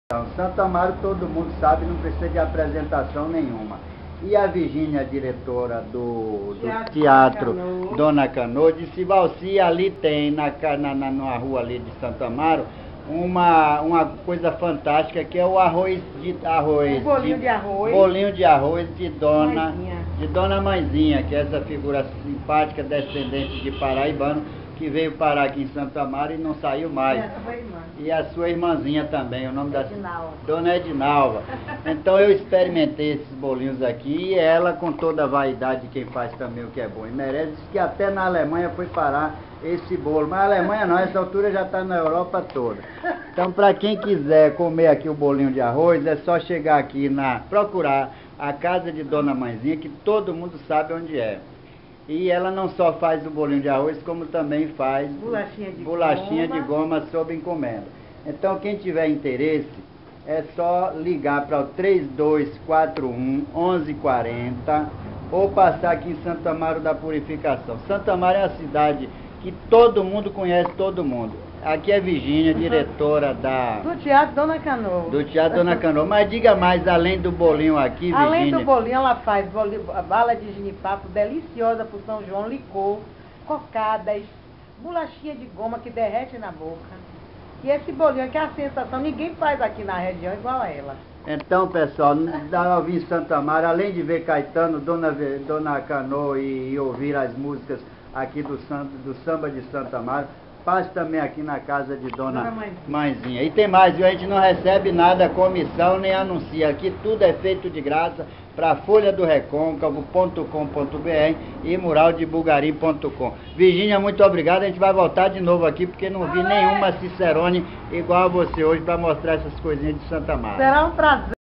Então, Santo Amaro todo mundo sabe, não precisa de apresentação nenhuma. E a Virgínia, diretora do Teatro Dona Canoa, disse: Valci, ali tem, na rua ali de Santo Amaro, uma coisa fantástica, que é o bolinho de arroz de Dona Mãezinha, que é essa figura simpática, descendente de paraibano, que veio parar aqui em Santo Amaro e não saiu mais. E a sua irmãzinha também, o nome da Dona Edinalva. Então eu experimentei esses bolinhos aqui, e ela, com toda a vaidade, quem faz também o que é bom e merece, diz que até na Alemanha foi parar esse bolo. Mas a Alemanha não, essa altura já está na Europa toda. Então, para quem quiser comer aqui o bolinho de arroz, é só chegar aqui procurar a casa de Dona Mãezinha, que todo mundo sabe onde é. E ela não só faz o bolinho de arroz, como também faz bolachinha de goma sob encomenda. Então, quem tiver interesse, é só ligar para o 3241-1140 ou passar aqui em Santo Amaro da Purificação. Santo Amaro é a cidade que todo mundo conhece, todo mundo. Aqui é Virgínia, diretora do Teatro Dona Canoa. Do Teatro Dona Canoa. Mas diga mais, além do bolinho aqui, Virgínia. Além do bolinho, ela faz bala de genipapo deliciosa pro São João, licor, cocadas, bolachinha de goma que derrete na boca. E esse bolinho aqui é a sensação, ninguém faz aqui na região igual a ela. Então, pessoal, da ouvir Santo Amaro, além de ver Caetano, Dona Canoa e ouvir as músicas aqui do samba de Santo Amaro, passe também aqui na casa de Dona Mãezinha. E tem mais, viu? A gente não recebe nada, comissão, nem anuncia. Aqui tudo é feito de graça para Folha do Recôncavo.com.br e muraldebulgarim.com. Virgínia, muito obrigado. A gente vai voltar de novo aqui, porque não vi nenhuma Cicerone igual a você hoje para mostrar essas coisinhas de Santo Amaro. Será um prazer.